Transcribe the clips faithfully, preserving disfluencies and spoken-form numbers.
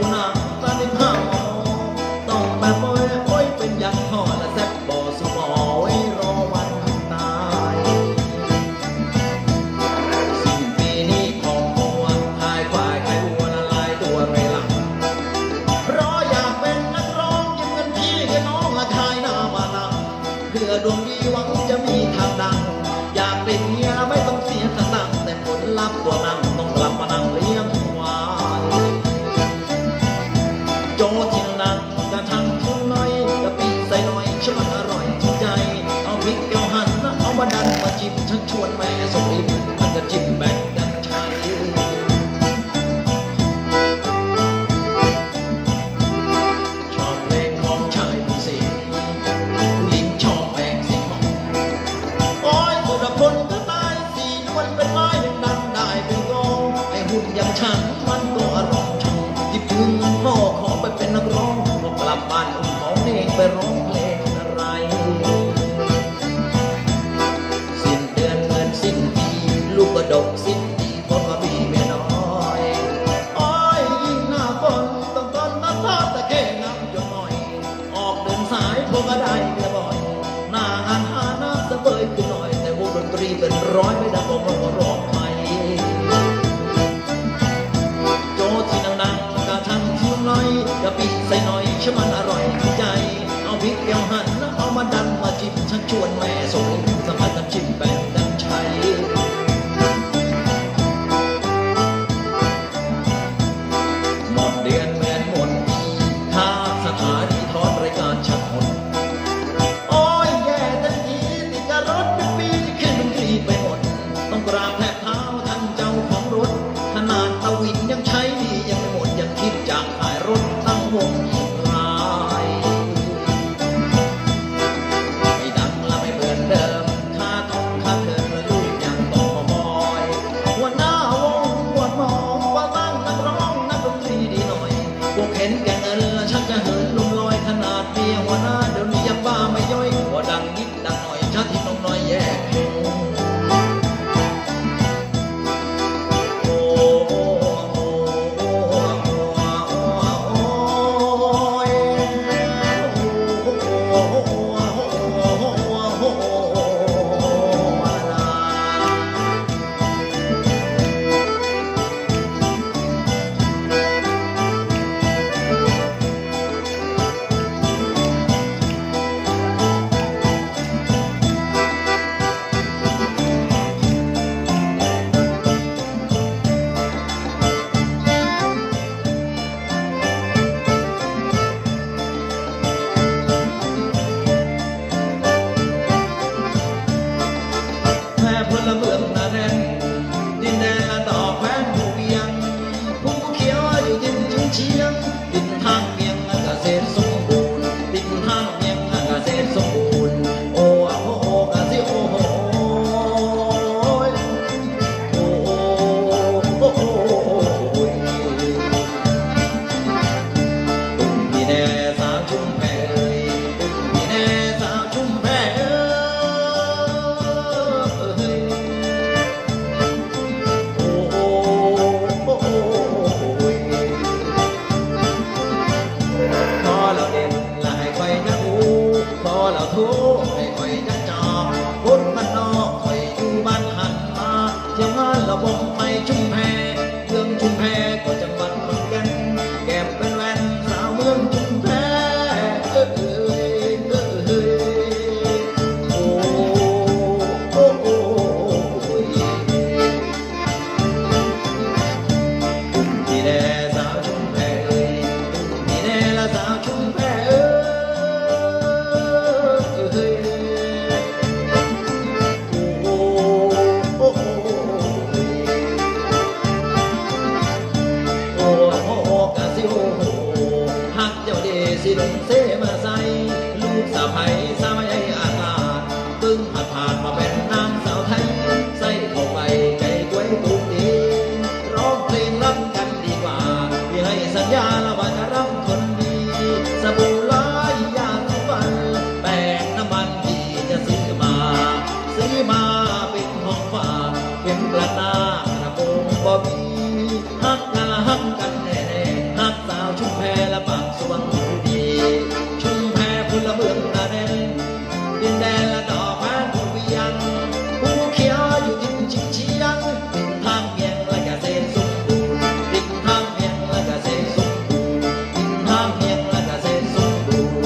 หนังตาดิบห้าวต้องแบบโอ้ยโอ้ยเป็นยันห่อและแซ่บบ่สมอไว้รอวันตายสิ้นปีนี้ของมัวหายควายขายวัวละลายตัวไรหลังเพราะอยากเป็นนักร้องยืมเงินพี่กับน้องละขายหน้ามาลังเพื่อดวงดีหวังจะมีทางดังอยากเป็นเมียไม่ต้องเสียสตังค์แต่ผลลัพธ์ตัวนั่งต้องกลับมานั่งเลี้ยงควายโจที่นั่งกระทั่งทุ่งน้อยกะปิใส่หน่อยช่วยอร่อยถูกใจเอาพริกเกาหันเอามาดันมาจิ้มชักชวนแม่ส่งลิ้นมันก็จิ้มแบ่งกันใช้ชอบเพลงของชายผู้เสียผู้หญิงชอบแบกสิ่งของโอ้ยสุรพลก็ตายสีนวลเป็นไม้ยังดังได้เป็นกองไอ้หุ่นอย่างฉันมันก็อร่อยชงที่พึ่งพ่อขอไปเป็นนักร้องพอกลับบ้านอุ้มของเองไปร้องเพลงอะไรสิ้นเดือนเงินสิ้นปีลูกกระดกสิ้นปีเพราะว่ามีเมียน้อยโอ้ยยิ่งหน้าฝนต้องต้นมาทอดตะเกียงน้ำจนหน่อยออกเดินสายพวกก็ได้เมียบ่อยหน้างานหาน้ำสะเบยขึ้นหน่อยแต่วงดนตรีเป็นร้อยไม่ได้บอกว่าร้องไม่โจที่นั่งๆกระทั่งทิ้งน้อยกะปิใส่หน่อยช่วยมันอร่อยใจเอาพริกเกาหันเอามาดันมาจิ้มชักชวนแม่ส่งสัมผัสกันจิ้มแบ่งกันใช้หมดเดือนเหมือนหมดปีค่าสถานีทอดรายการชักหมดโอ้ยแย่ทันทีติดกับรถเป็นปีขึ้นดนตรีไปหมดต้องกราบแทบเท้าท่านเจ้าของรถขนาดตะวินยังใช้ดียังไม่หมดยังคิดจากขายรถตั้งวงอีกลายไม่ดังและไม่เหมือนเดิมค่าทองค่าเทอมและลูกยังต้องมาบอยหัวหน้าวงหัวหมองว่าตั้งนักร้องนักดนตรีดีหน่อยพวกเห็นแก่เงินและชักจะเหินลมลอยขนาดเมียหัวหน้าเดี๋ยวนี้ยังบ้าไม่ย่อยว่าดังนิดดังหน่อยชาติน้องน้อยแยกพลเมืองหนาแน่นดินแดนละต่อแคว้นภูเวียงภูเขียวอยู่ดินจุงเชียงดินทางเมียงเกษตรสมบูรณ์ดินทางเมียงเกษตรสมบูรณ์โอ้โหกะสิโอ้โหโอ้โหตุ้มพี่แน่สาวชุ่มแผ่ตุ้มพี่แน่สาวชุ่มแผ่เราทุกให้คอยจักจอบคนมันนอกคอยอยู่บ้านหันมาเที่ยวงานเราบงไปชุมแพเมืองชุมแพก็จังหวัดขอนแก่นแก้มเป็นแว่นสาวเมืองชุมแพเอ้ยเอ้ยเอ้ยโอ้โอ้โอ้ที่แน่สาวชุมแพเอ้ยที่แน่ละสาวชุมแพเอ้ยสิลงเสมาใส่ลูกสาวไผ่สาวใหญ่อาตาตึงผ่านผ่านมาเป็นนางสาวไทยใส่เข้าไปใจกล้วยตุ้มดีร้องเพลงรับกันดีกว่าพี่ให้สัญญาละว่าจะรับคนดีสบู่ลายยาทุกวันแป้งน้ำมันที่จะซื้อมาซื้อมาเป็นของฝากเป็นกระตากระโปรงบอบบี้ฮักกันละฮักกันแน่ๆฮักสาวและปากสวงดีชุมแพพลเมืองนาแดนดินแดนและดอกไม้พงเวียงภูเขียวอยู่ที่ชิงเชียงดินทางเมียงและเกษตรสมบูรณ์ดินทางเมียงและเกษตรสมบูรณ์ดินทางเมียงและเกษตรสมบูรณ์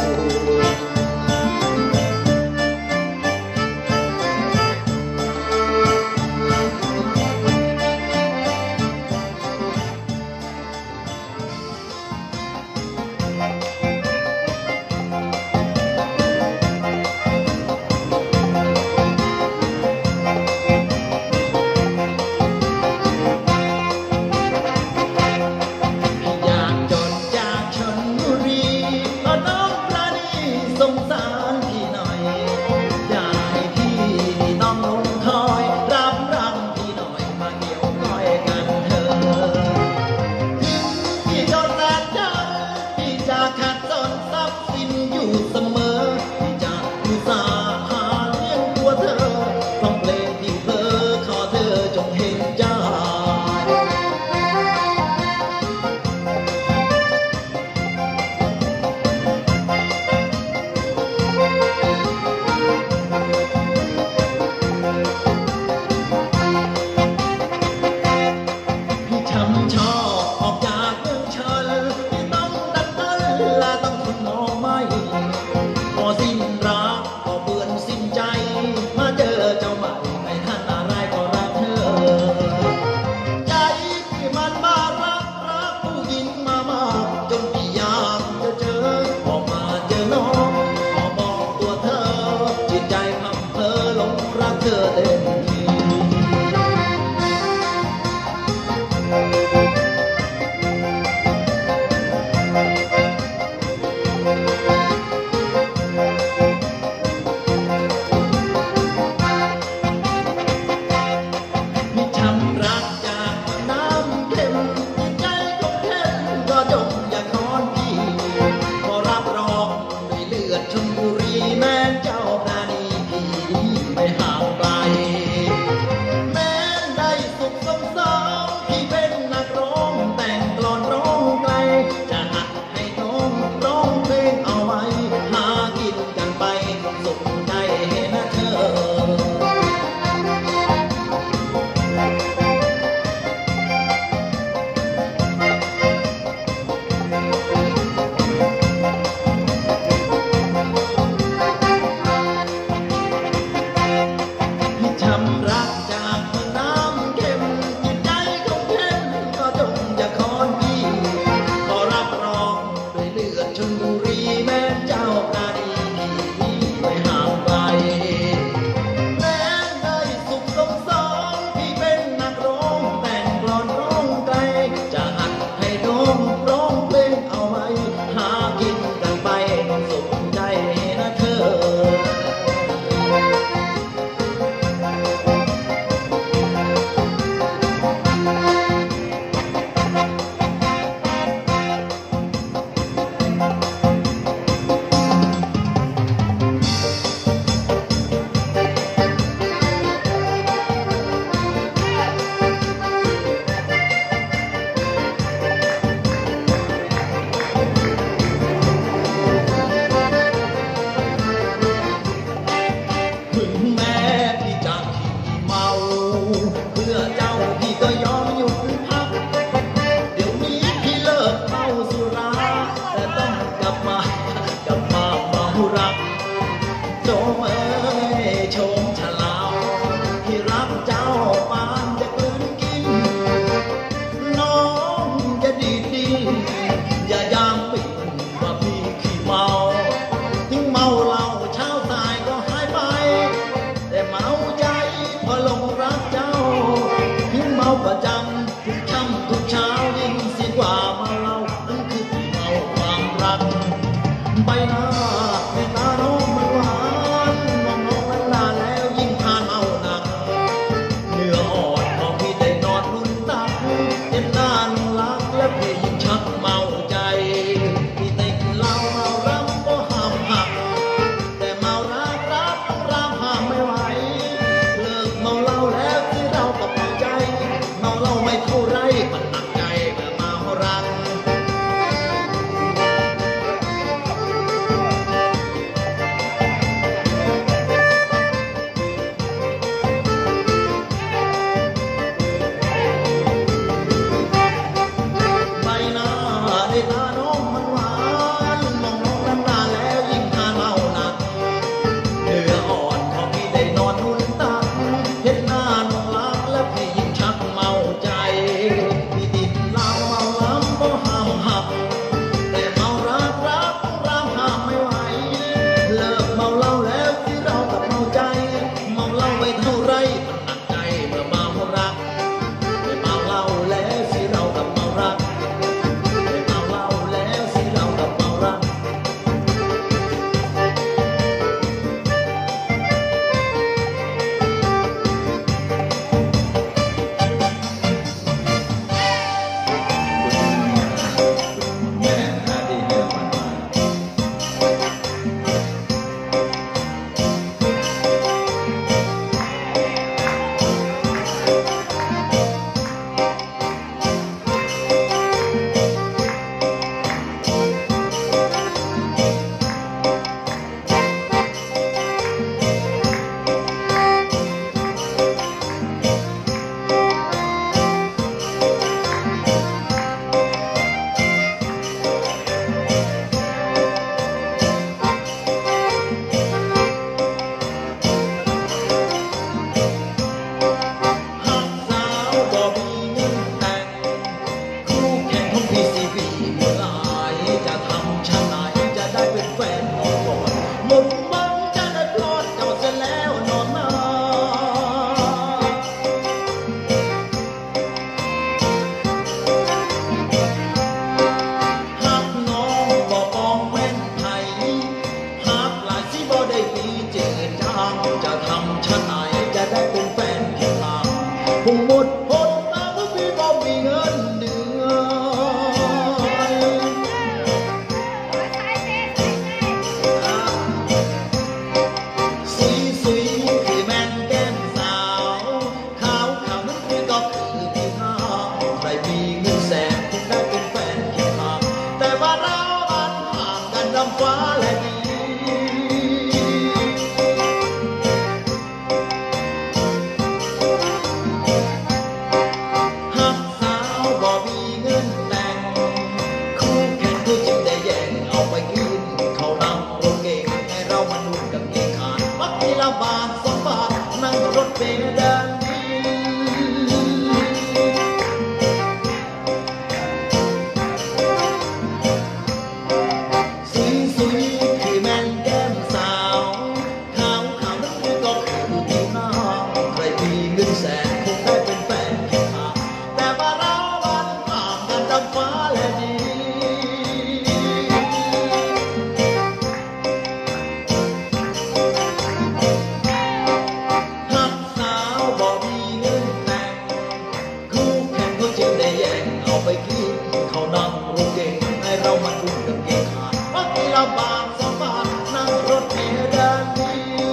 ให้เรามาดูกันเก่งขาดว่ากีฬาบางสบายนั่งรถเมล์แดนดี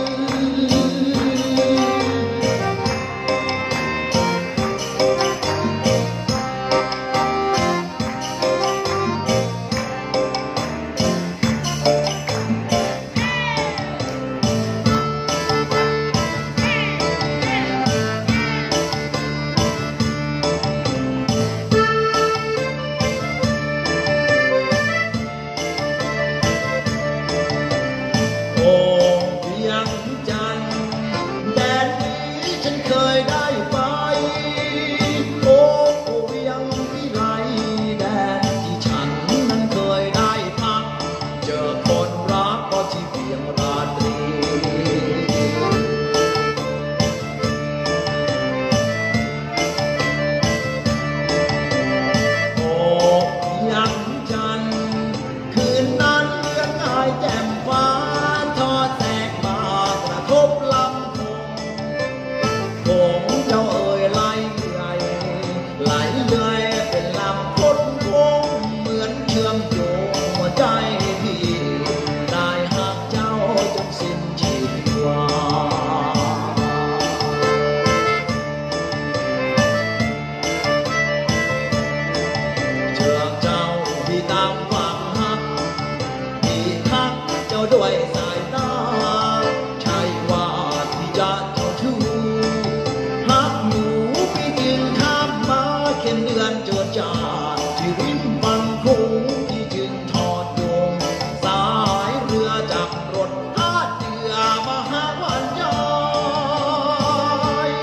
ด้วยสายตาใช่ว่าที่จะเจ้าชู้หักหนูพี่จึงข้ามมาเข็มเดือนเจอจาดที่ริมบังคูที่จึงทอดโยงสายเรือจากรถท่าเรือมาหาวันยาย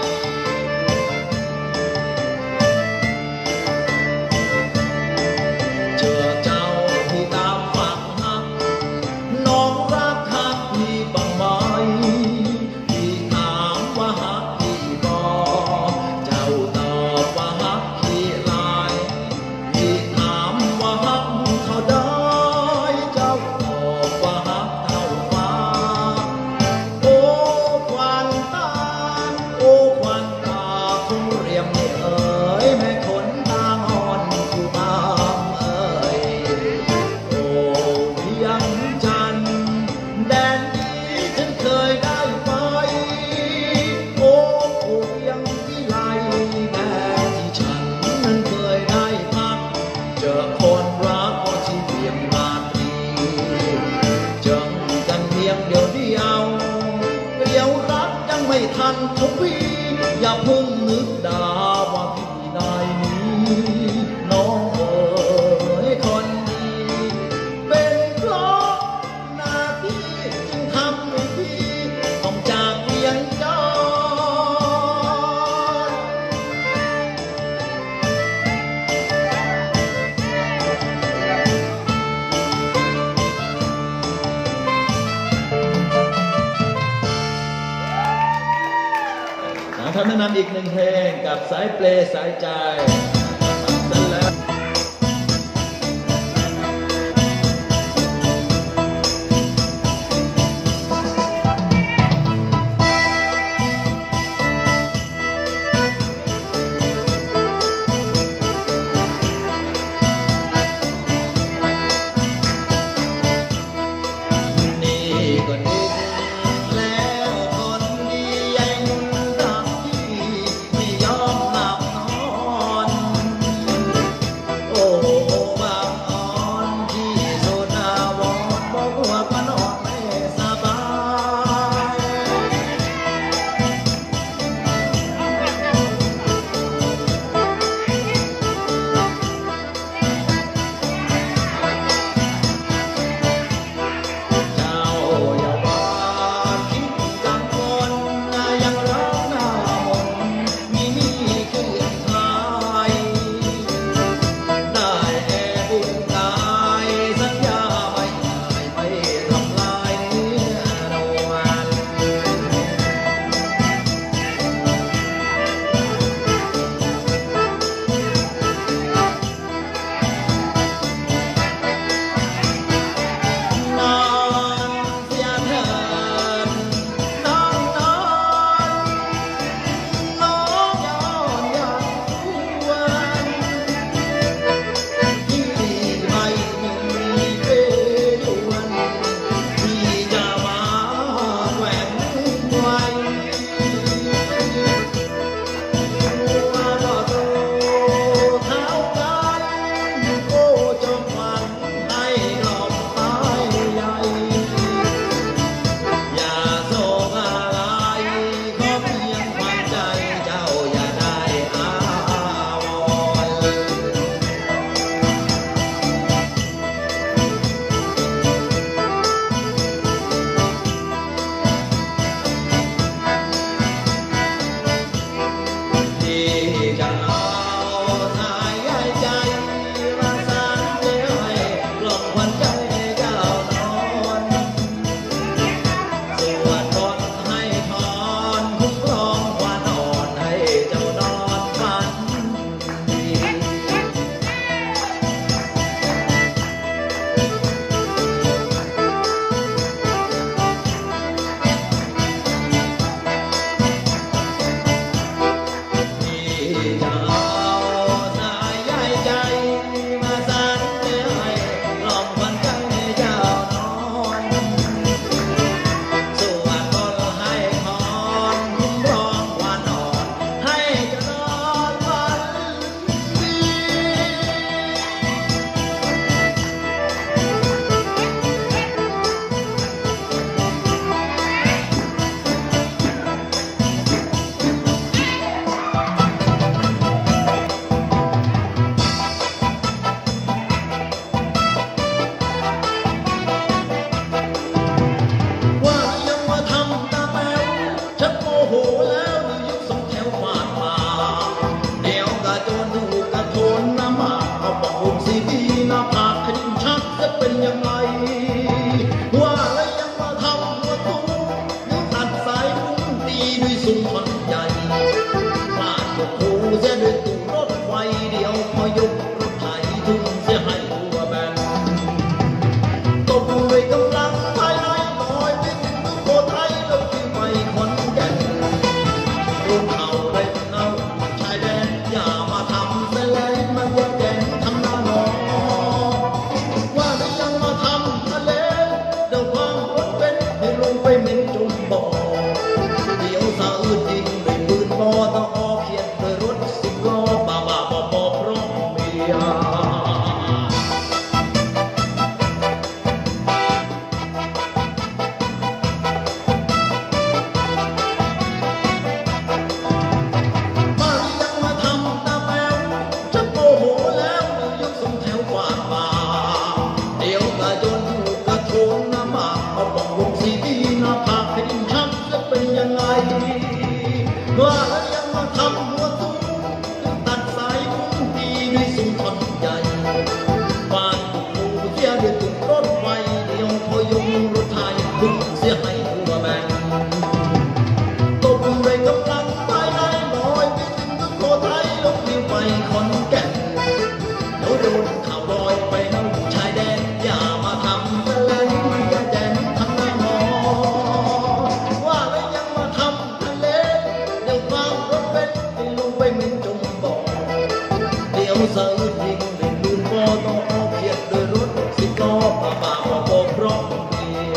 เจอเจ้าที่ตามฝังหักน้องรักหักพี่บ้างไหมพี่ถามว่าหักพี่บ่เจ้าตอบว่าหักพี่หลายพี่ถามว่าหักเท่าใดเจ้าตอบว่าหักเท่าฟ้าโอ้ควันตาโอ้ควันตาคงเรียมไม่เอ่ยแม่คนตาอ่อนผู้ตามเอ่ยโอ้เพียงจันทร์แดนนี้ฉันเคยได้ไปโอ้โอ้ยังวิไลแดนที่ฉันนั้นเคยได้พักเจอคนรักก็ที่เพียงราตรีเจอกันเพียงเดียวเดียวเดียวรักยังไม่ทันทวีอย่าเพิ่งนึกด่าว่าพี่ได้นี้น้องเอ๋ยคนดีเป็นเพราะหน้าที่จึงทำให้พี่ต้องจากเพียงใจคำแนะนำอีกหนึ่งเพลงกับสายเปลสายใจนั่นแหละนี่ก็นึกแล้วคนดีใหญ่หุ่นรักพี่ไม่ยอมหลับนอนพึ่งเสียให้หัวแบนตบแรงกำลังภายในหน่อยบินถึงโคไทยลงดิวไปขอนแก่นเดี๋ยวโดนข่าวลอยไปนั่งชายแดนอย่ามาทำกันเลยอย่าแดนทำหน้าหมอว่าแล้วยังมาทำทะเลเดี๋ยวฟังรถเป็นให้ลุงไปเหม็นจงบอกเดี๋ยวเสือยิงเล่นลืมปอต้องออกเขียดโดยรถสิบล้อป่าป่าว่าบอกร้องเดีย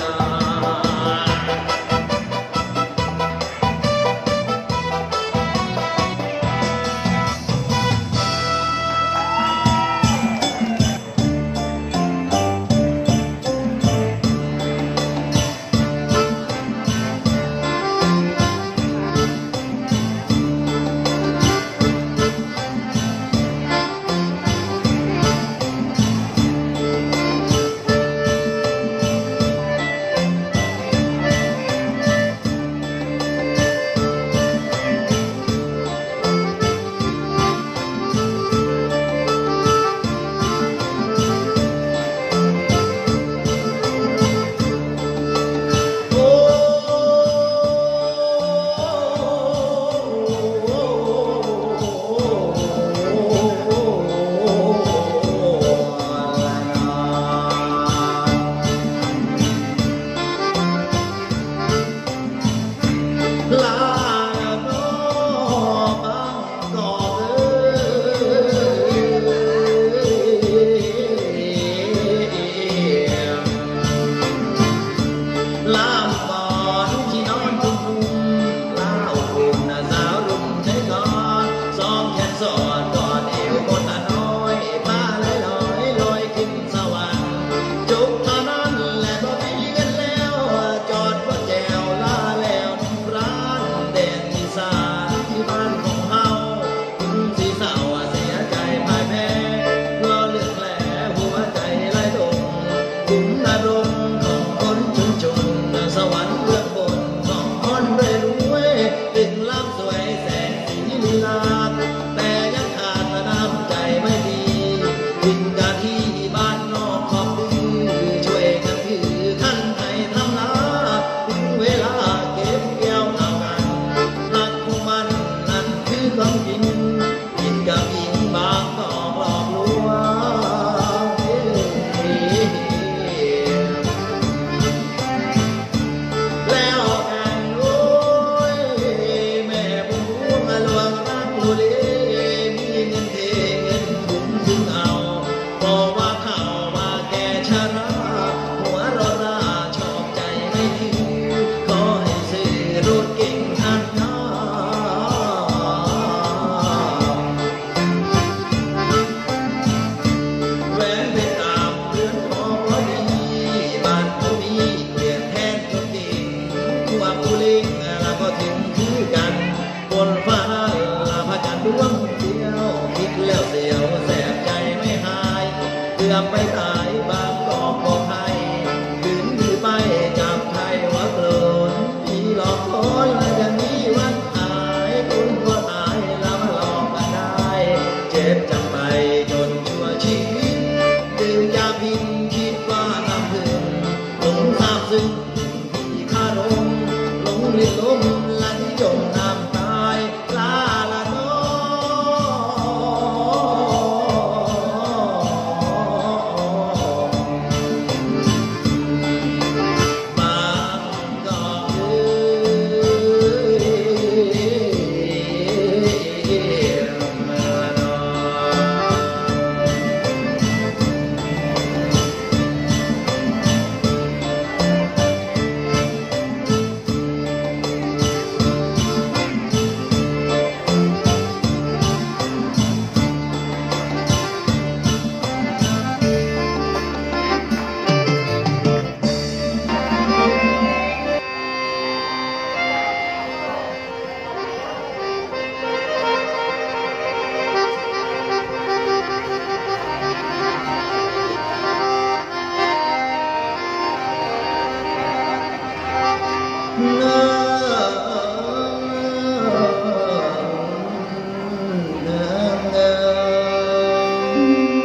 ไปตายบางกอกบอกให้ถึงที่ไปจับใครว่าโกรธที่หลอกคอยมาอย่างนี้วันหายคุณก็ตายแล้วมาหลอกกันได้เจ็บจังไปจนชั่วชีวิตดื่มยาพิษคิดว่าทำถึงหลงทราบซึ้งที่คารมหลงลิ้นลมและที่จมน้ำตายลาละน้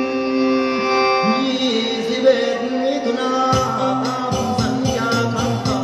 ยี่สิบเอ็ดมิถุนาตามสัญญาครั้งเก่า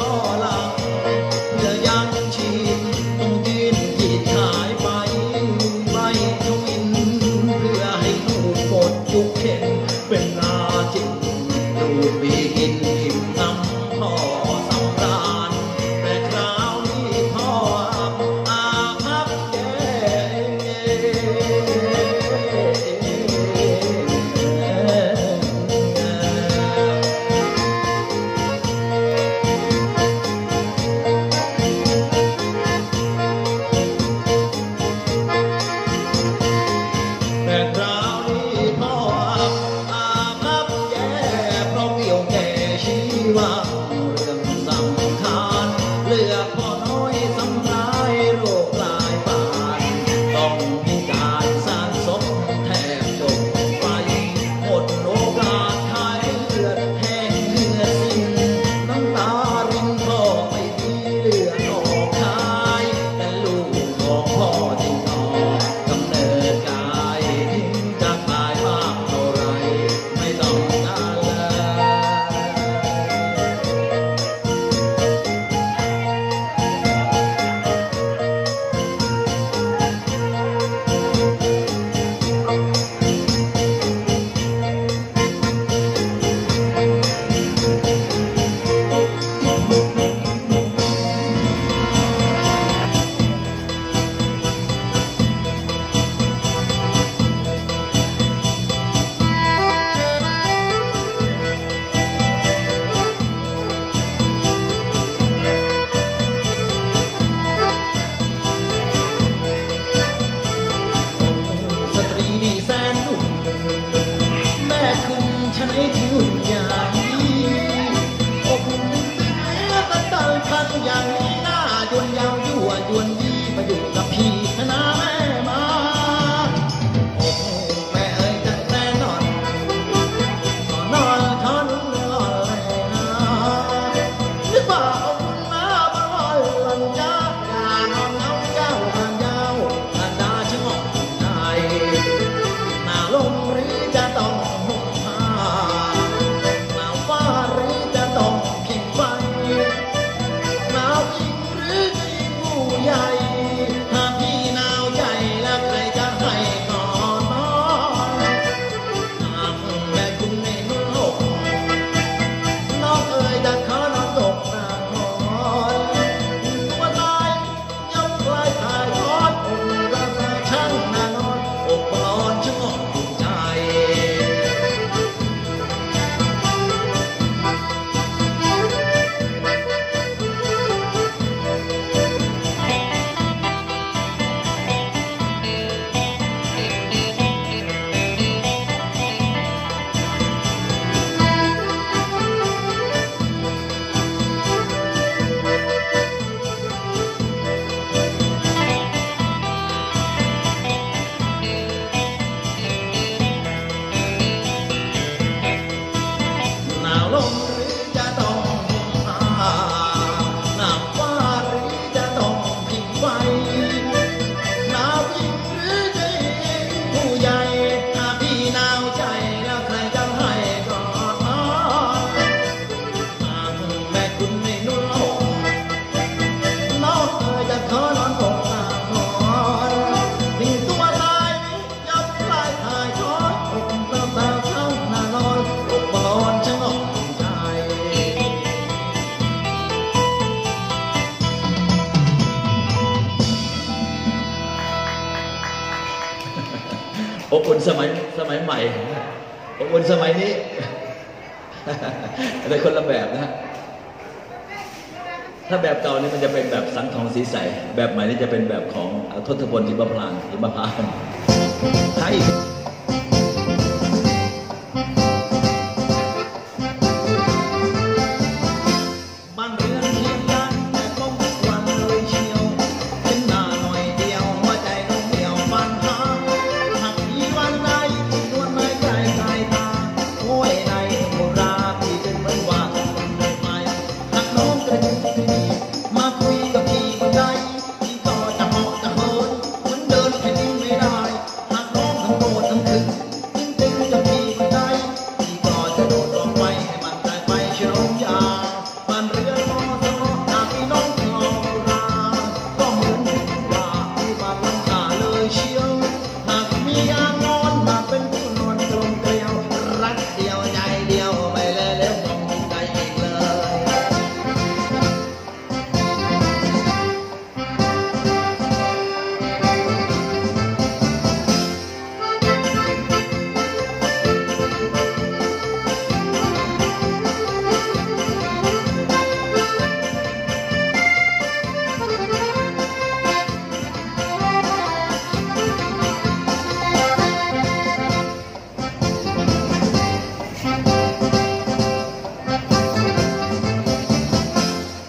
พ่อหลังเพื่อยังชีพต้องยืนยีดขายไปใบทวินเพื่อให้ลูกหมดยุคเข็นเป็นนาจิตลูกมีกินอิ่มน้ำพ่อสำราญแต่คราวนี้พ่ออาภัพแย่แต่คราวนี้พ่ออาภัพแย่เพราะเกี่ยวแก่ชีวะเรื่องสำคัญเลือกพ่อน้อยสำร้ายโรคหลายบาดต้องมีการสร้างศพแทบจบไปหมดโอกาสหายเลือดแห้งเหือดสิ้นน้ำตารินพ่อไม่มีเลือดออกคายแต่ลูกของพ่อที่ต่อกำเนิดกายถึงจะตายมากเท่าไรไม่ต้องการเลยสตรีดีแสนนุ่มแม่คุณใช้ที่หุ่นอย่างนี้อกเนื้อตะตันพันอย่างนี้หน้ายวนยาวยั่วยวนยี่มาอยู่กับพี่นะแม่มาโอ้แม่เอ้ยจะแน่นอนนอนทอนเรืออ่อนเลยนะนึกว่าเอาคุณมาบ้านหลังยาอย่านอนเอาเจ้าทางยาวอันดาชะงอกใจหนาวลมหรือจะต้องห่มผ้าหนาวฟ้าหรือจะต้องผิงไฟหนาวจริงหรือจริงผู้ใหญ่ถ้าพี่หนาวใจแล้วใครจะให้ก่อนนอนหากแม่คุณในนุ่งห่มน้องเอ๋ยจะขอนอนตกตาหอนตัวตายยกลายถ่ายทอดอกรักช่างนานอนอกบอลช่างอ่อนใจหนาวลมหรือจะต้องห่มผ้าหนาวฟ้าหรือจะต้องผิงไฟหนาวจริงหรือจริงผู้ใหญ่ถ้าพี่หนาวใจแล้วใครจะให้ก่อนนอนหากแม่คุณไม่นุ่งห่มน้องเอ๋ยจะขอนอนตกตาหอนทิ้งตัวตายยับลายถ่ายทอดอกตาตาเข้าหน้านอนอกบอลช่างอ่อนใจอบอุ่นสมัยสมัยใหม่อบอุ่นสมัยนี้ แต่คนละแบบนะ ถ้าแบบเก่านี่มันจะเป็นแบบสังทองสีใสแบบใหม่นี่จะเป็นแบบของทศพลหิมพานต์หิมพานต์ไทย โ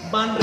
บ้าน